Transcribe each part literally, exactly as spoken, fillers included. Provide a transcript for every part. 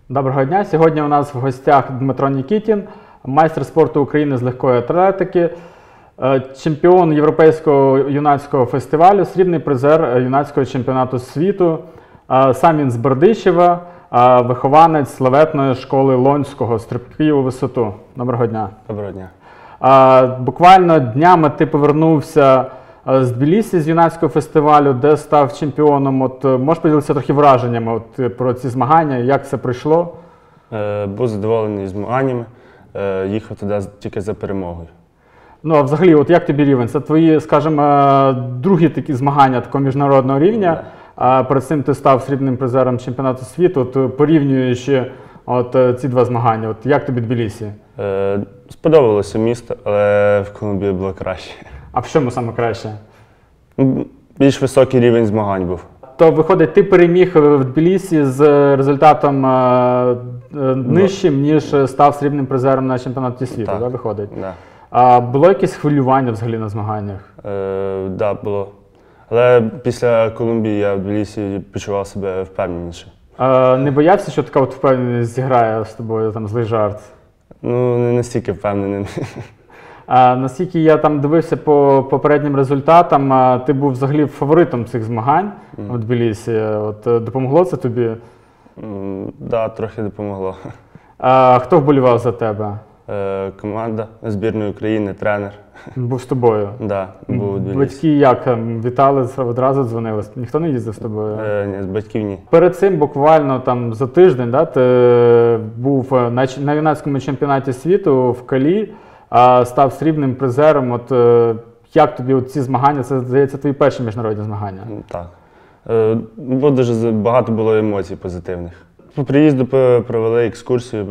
Доброго дня! Сьогодні у нас в гостях Дмитро Нікітін, майстер спорту України з легкої атлетики, чемпіон Європейського юнацького фестивалю, срібний призер юнацького чемпіонату світу. Сам він з Бердичева, вихованець славетної школи Лонського стрибків у висоту. Доброго дня! Доброго дня! Буквально днями ти повернувся з Тбілісі, з юнацького фестивалю, де став чемпіоном. От, можеш поділитися трохи враженнями от, про ці змагання, як це пройшло? Е, був задоволений змаганнями, е, їхав туди тільки за перемогою. Ну, а взагалі, от як тобі рівень? Це твої, скажімо, другі такі змагання такого міжнародного рівня. А перед цим ти став срібним призером чемпіонату світу. От, порівнюючи от, ці два змагання, от, як тобі Тбілісі? Е, сподобалося місто, але в Колумбії було краще. А в чому саме краще? Більш високий рівень змагань був. То, виходить, ти переміг в Тбілісі з результатом е, е, нижчим, ніж став срібним призером на чемпіонаті світу, так, да, виходить? Да. А було якесь хвилювання взагалі на змаганнях? Е, так, да, було. Але після Колумбії я в Тбілісі почував себе впевненіше. А не боявся, що така от впевненість зіграє з тобою там злий жарт? Ну, не настільки впевнений. А наскільки я там дивився по попереднім результатам, а, ти був взагалі фаворитом цих змагань mm. в Тбілісі. От, допомогло це тобі? Так, mm, да, трохи допомогло. А хто вболівав за тебе? Е, команда збірної України, тренер. Був з тобою? Да, був у Тбілісі. Батьки як? Вітали, одразу дзвонили? Ніхто не їздив з тобою? Е, ні, з батьків ні. Перед цим буквально там за тиждень да, ти був на, на юнацькому чемпіонаті світу в Калі, а став срібним призером. От, як тобі от ці змагання? Це, здається, твої перші міжнародні змагання? Так. Е, бо дуже багато було емоцій позитивних. По приїзду провели екскурсію,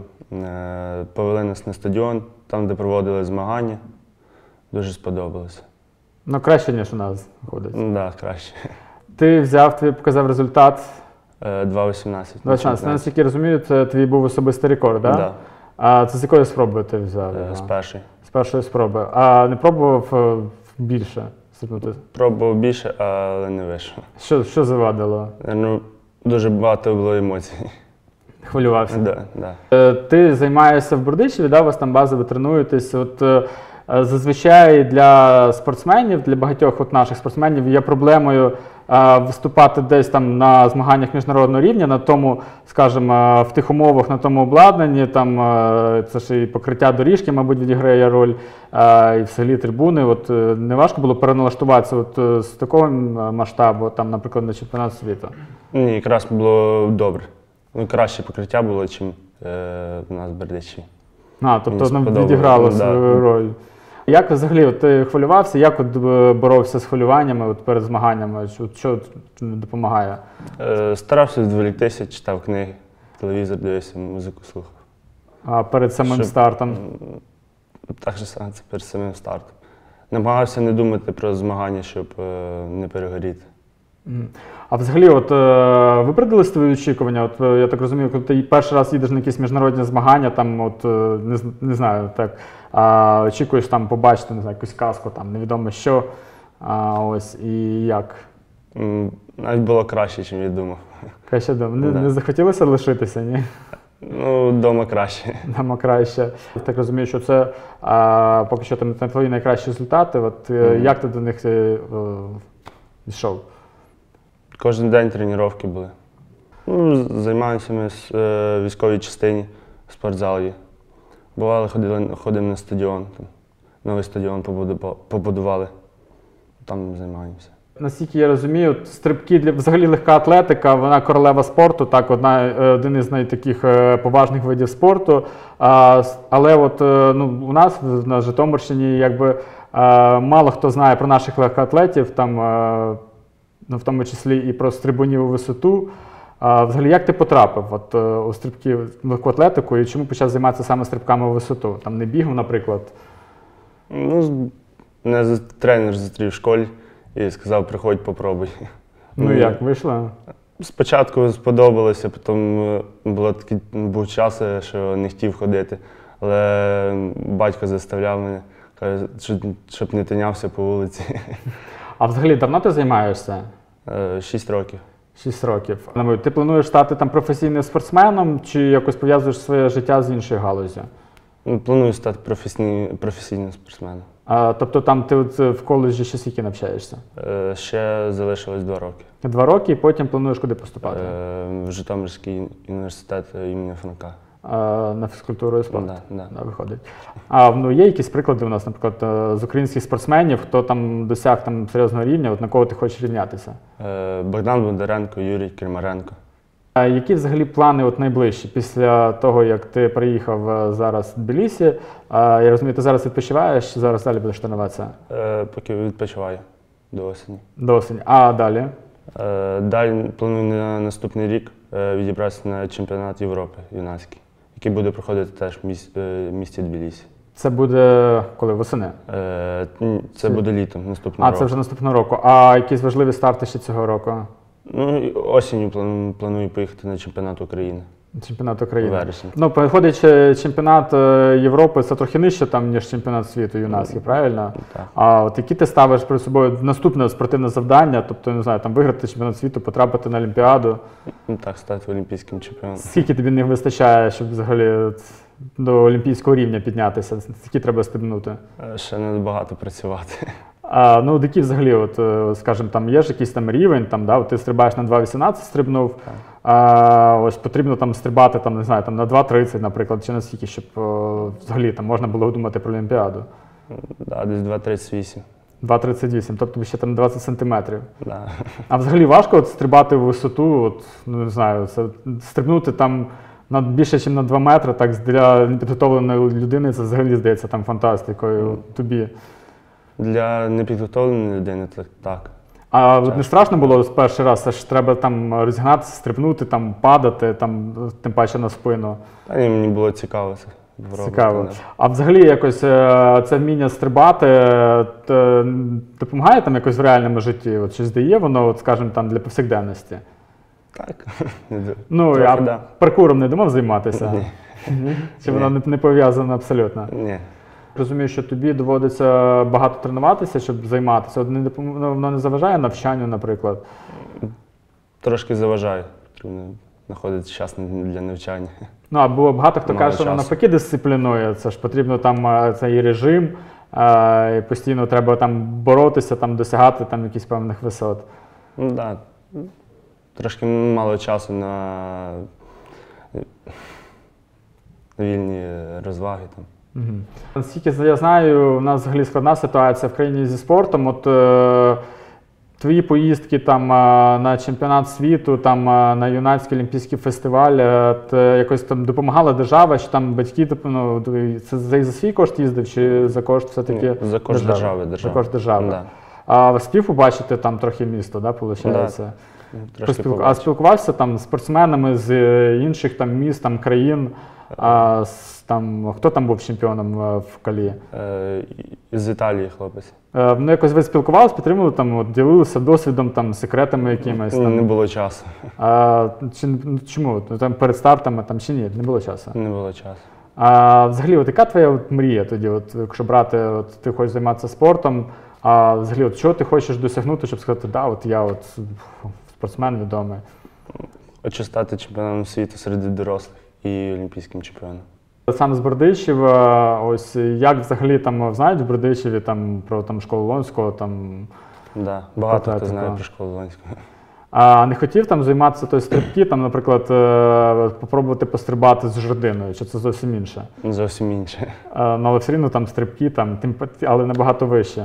повели нас на стадіон, там, де проводили змагання. Дуже сподобалося. Ну, краще, ніж у нас виходить. Так, да, краще. Ти взяв, тобі показав результат? два вісімнадцять. два вісімнадцять. Наскільки я розумію, це твій був особистий рекорд, так? Да? Так. А це з якої спроби ти взяв? З першої. З першої спроби. А не пробував більше стрибнути? Пробував більше, але не вийшло. Що, що завадило? Ну, дуже багато було емоцій. Хвилювався? Да, да. Ти займаєшся в Бердичеві, да? У вас там базово тренуєтесь. От, зазвичай для спортсменів, для багатьох от наших спортсменів є проблемою а, виступати десь там на змаганнях міжнародного рівня, на тому, скажімо, в тих умовах, на тому обладнанні, там а, це ж і покриття доріжки, мабуть, відіграє роль, а, і в селі трибуни. От, не важко було переналаштуватися от, з такого масштабу, там, наприклад, на чемпіонат світу? Ні, якраз було добре. Ну, краще покриття було, ніж е, у нас в Бердичеві. А, тобто воно відіграло да. свою роль. Як взагалі от, ти хвилювався, як от, боровся з хвилюваннями от, перед змаганнями? Що, що допомагає? Е, старався відволіктися, читав книги, телевізор дивився, музику слухав. А перед самим Щоб, стартом? Так же саме, це перед самим стартом. Намагався не думати про змагання, щоб е, не перегоріти. А взагалі, от, е, виправдались твої очікування? От, е, я так розумію, коли ти перший раз їдеш на якісь міжнародні змагання, там, от, е, не, не знаю, так, а, очікуєш там побачити, не знаю, якусь казку, там, невідомо що, а, ось, і як? Навіть було краще, ніж я думав. Краще думав? Не, да. не захотілося лишитися, ні? Ну, вдома краще. Дома краще. Я так розумію, що це а, поки що там твої найкращі результати. От, mm-hmm. Як ти до них йшов? Кожен день тренування були. Ну, займаємося ми в військовій частині, в спортзалі. Бували, ходили, ходимо на стадіон, там, новий стадіон побудували, там займаємося. Наскільки я розумію, стрибки, для, взагалі легка атлетика, вона королева спорту, так, одна, один із найтаких поважних видів спорту. А, але от, ну, у нас на Житомирщині якби, мало хто знає про наших легкоатлетів, там, ну, в тому числі і про стрибунів у висоту. А, взагалі, як ти потрапив от, у стрибки в легку атлетику і чому почав займатися саме стрибками у висоту? Там не бігав, наприклад? Ну, мене тренер зустрів в школі і сказав, приходь, попробуй. Ну, ну як, вийшло? Спочатку сподобалося, потім було такий, був час, що не хотів ходити. Але батько заставляв мене, каже, щоб не тинявся по вулиці. А взагалі давно ти займаєшся? Шість років. шість років. Ти плануєш стати там професійним спортсменом чи якось пов'язуєш своє життя з іншою галуззю? Ну, планую стати професійним, професійним спортсменом. А, тобто там ти от в коледжі ще скільки навчаєшся? Е, ще залишилось два роки. Два роки і потім плануєш куди поступати? Е, в Житомирський університет імені Франка. А, на фізкультуру і спорт? Да, да. Да, виходить. А ну, є якісь приклади у нас, наприклад, з українських спортсменів, хто там досяг там серйозного рівня, от на кого ти хочеш рівнятися? Е, Богдан Бондаренко, Юрій Кермаренко. А які взагалі плани от найближчі після того, як ти приїхав е, зараз в Тбілісі? А, я розумію, ти зараз відпочиваєш, зараз далі будеш тренуватися? Е, поки відпочиваю до осені. До осені. А далі? Е, далі планую на наступний рік е, відібратися на чемпіонат Європи юнацький, який буде проходити теж в міс- е, місті Тбілісі. Це буде коли? Восени? Е, ні, це буде літом наступного А, року. це вже наступного року. А якісь важливі старти ще цього року? Ну, і осінню планую, планую поїхати на чемпіонат України. Чемпіонат України. У вересні. Ну, виходить, що чемпіонат е, Європи це трохи нижче, там, ніж чемпіонат світу юнацький, правильно? Так. А от які ти ставиш перед собою наступне спортивне завдання, тобто, не знаю, там виграти чемпіонат світу, потрапити на Олімпіаду? Ну, так, стати олімпійським чемпіоном. Скільки тобі не вистачає, щоб взагалі от до олімпійського рівня піднятися? Скільки треба стрибнути? Е, Ще не багато працювати. А, ну, от які взагалі, от, е, скажімо, там є ж якийсь там рівень, там, да, от ти стрибаєш на два вісімнадцять, стрибнув, а ось потрібно там стрибати, там, не знаю, там, на два тридцять, наприклад, чи наскільки, щоб о, взагалі там можна було думати про Олімпіаду. Да, десь два тридцять вісім. два тридцять вісім, тобто ще там двадцять сантиметрів. Да. А взагалі важко от стрибати в висоту, от, ну, не знаю, це, стрибнути там на більше, ніж на два метри, так, для непідготовленої людини, це взагалі здається там фантастикою от, тобі. Для непідготовленої людини так. так. А от не страшно було з перший раз, це ж треба там розігнатися, стрибнути, там, падати, там, тим паче на спину. Та ні, мені було цікаво це. робити, Цікаво. да. А взагалі якось е, це вміння стрибати е, т- допомагає там якось в реальному житті? От щось дає воно, от, скажімо, там для повсякденності? Так. Не ду- Ну, Трохи, а да. паркуром не думав займатися? Ні. Чи воно не, не пов'язано абсолютно? Ні. Розумію, що тобі доводиться багато тренуватися, щоб займатися. От не допом- ну, воно не заважає навчанню, наприклад? Трошки заважає. Потрібно знаходити час для навчання. Ну, а було багато хто Мало каже, що воно часу. навпаки дисциплінує. Це ж потрібно там е, цей режим, е, і постійно треба там боротися, там досягати там якихось певних висот. Ну так. Да. Трошки мало часу на вільні розваги там. Угу. Наскільки я знаю, у нас взагалі складна ситуація в країні зі спортом. От е, твої поїздки там е, на чемпіонат світу, там е, на юнацький олімпійський фестиваль, е, ти якось там допомагала держава, чи там батьки, типу, ну, це за, за свій кошт їздив, чи за кошт все-таки Ні, за кошт держави, держави. За кошт держави. Да. А спів побачити там трохи місто, да, виходить? Да. Трошки Поспілку- А побачив. спілкувався там з спортсменами з е, інших там міст, там країн. А з, там, хто там був чемпіоном е, в Калі? Е, З Італії хлопець. Е, Ну, якось ви спілкувалися, підтримували, там, от, ділилися досвідом, там, секретами якимись? Ну, Там. не було часу. А, чи, ну, чому? Ну, там, перед стартами там, чи ні? Не було часу? Не було часу. А взагалі, от, яка твоя от, мрія тоді, от, якщо брати, от, ти хочеш займатися спортом, а взагалі, от, чого ти хочеш досягнути, щоб сказати, да, от я от, фу, спортсмен відомий? Хочу стати чемпіоном світу серед дорослих і олімпійським чемпіоном. Сам з Бердичів, ось як взагалі там знають в Бердичеві там, про там, школу Лонського, там, Да. Багато Та, хто та, знає та. про школу Лонського. а не хотів там займатися той стрибки, там, наприклад, е, попробувати пострибати з жердиною, чи це зовсім інше? Зовсім інше. А, ну, але все рівно там стрибки, там, тим, пат- але набагато вище.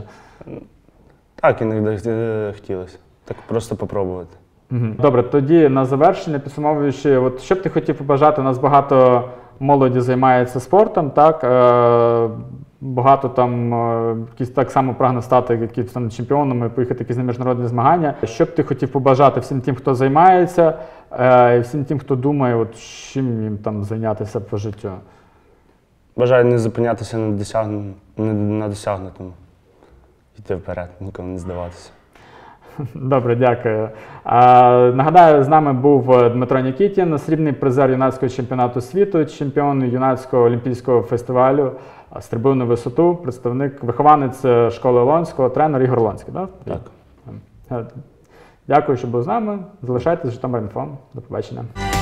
Так, іноді е, хотілося. Так просто попробувати. Мгм. Добре, тоді на завершення, підсумовуючи, от що б ти хотів побажати? У нас багато молоді займається спортом, так? Е, багато там е, якісь так само прагне стати якісь там чемпіонами, поїхати якісь на міжнародні змагання. Що б ти хотів побажати всім тим, хто займається, е, і всім тим, хто думає, от чим їм там зайнятися по життю? Бажаю не зупинятися на, досягну... на досягнутому. Йти вперед, ніколи не здаватися. Добре, дякую. А, нагадаю, з нами був Дмитро Нікітін, срібний призер юнацького чемпіонату світу, чемпіон юнацького олімпійського фестивалю стрибу на висоту, представник, вихованець школи Лонського, тренер Ігор Лонський, так? Так. Е, Дякую, що були з нами. Залишайтесь з Житомир.Інфо. До побачення.